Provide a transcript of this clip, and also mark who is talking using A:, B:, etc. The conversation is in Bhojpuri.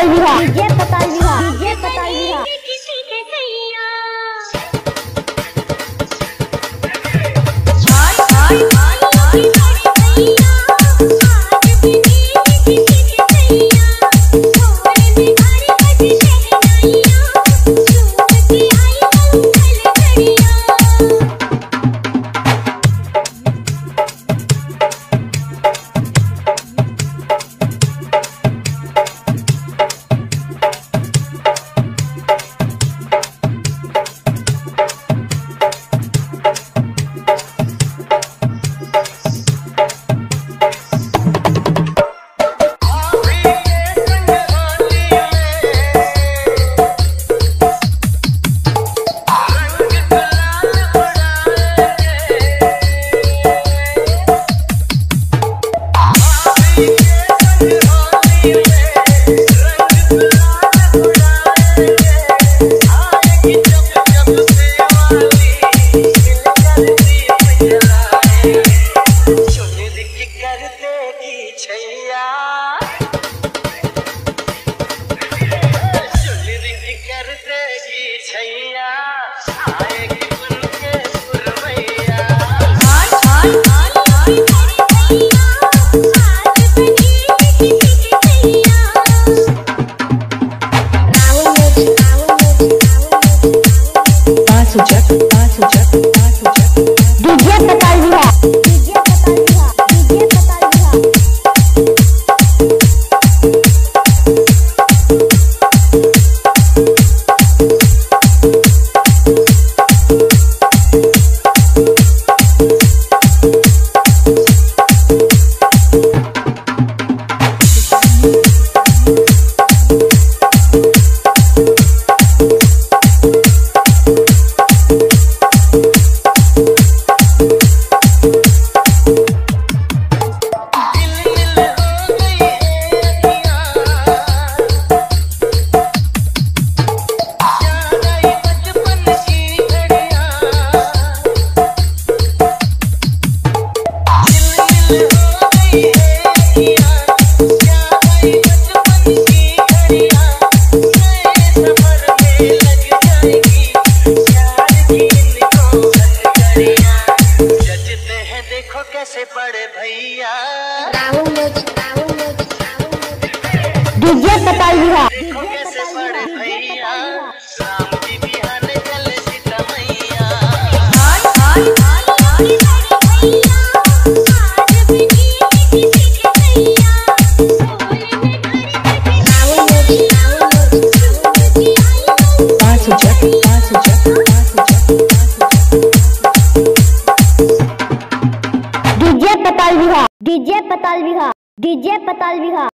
A: पताल बिहा, डीजे पताल बिहा, डीजे पताल बिहा। डीजे पताल बिहा, डीजे पताल बिहा, डीजे पताल बिहा।
B: कैसे पड़े भैया
A: राहुल डीजे पताल बिहा,
B: देखो कैसे पड़े भैया राम जी बिहाने चले सीता मैया।
A: डीजे पताल बिहा, डीजे पताल बिहा, डीजे पताल बिहा।